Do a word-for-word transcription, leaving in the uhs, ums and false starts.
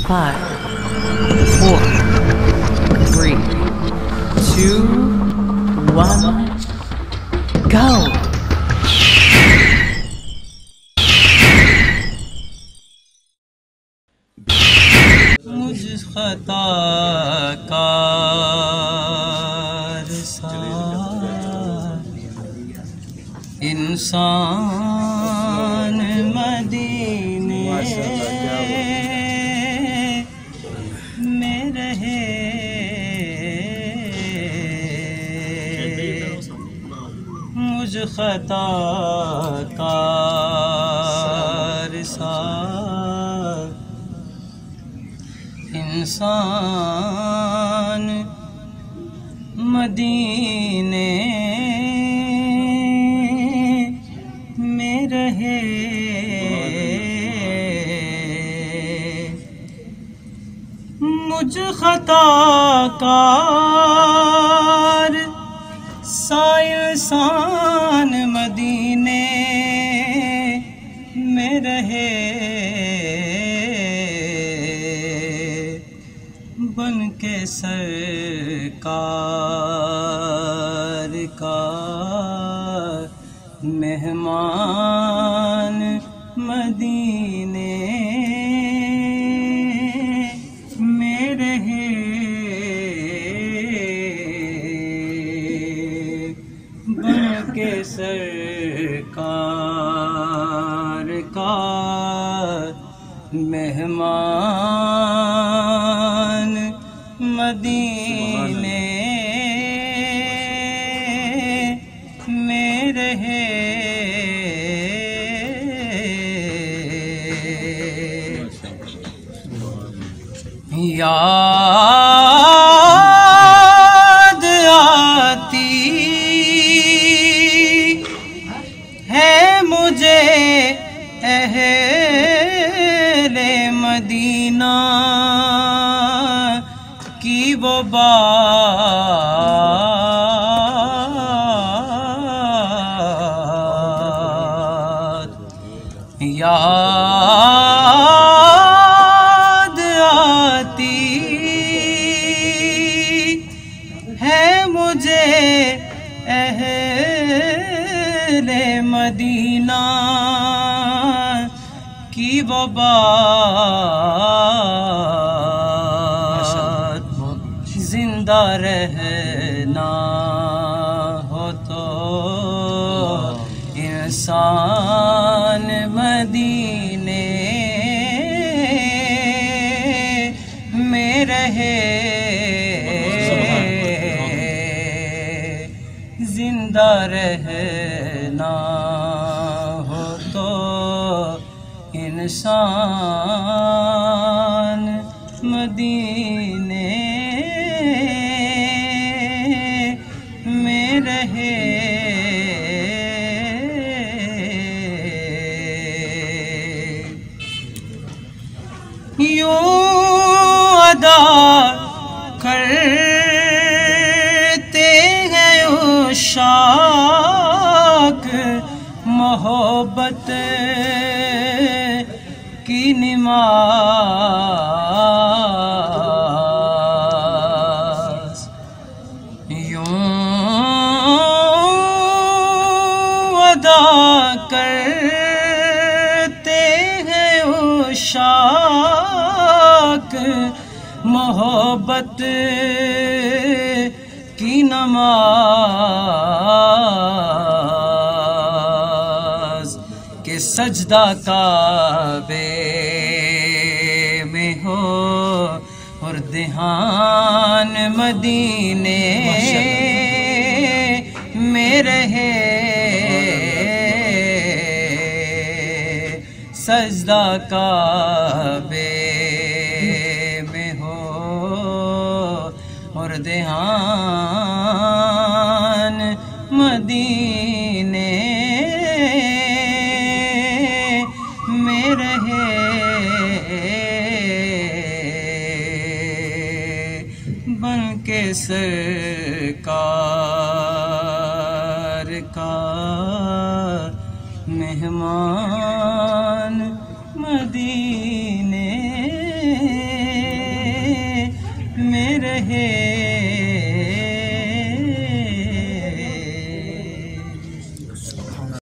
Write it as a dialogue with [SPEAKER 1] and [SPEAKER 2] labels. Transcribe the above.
[SPEAKER 1] Five, four, three, two, one, go!
[SPEAKER 2] मुझ खताकार सा इंसान मदीने में रहे, मुझ खताकार सा इंसान मदीने में रहे, मुझ खताकार सा इंसान मदीने में रहे, बन के सरकार का मेहमान मदीने में रहे, बन के सरकार का मेहमान मदीने में रहे। याद आती है मुझे अहले मदीना की वो बात, याद आती है मुझे अहले मदीना की वो बात, जिंदा रहना हो तो इंसान मदीने में रहे, जिंदा रहना हो तो इंसान मदीने में रहे। यूं अदा करते हैं उशाक मोहब्बत की नमाज, यूं अदा करते हैं उशाक मोहब्बत की नमाज, के सजदा काबे में हो और ध्यान मदीने में रहे, सजदा काबे में हो और ध्यान मदीने में रहे, बन के सरकार का मेहमान मदीने में रहे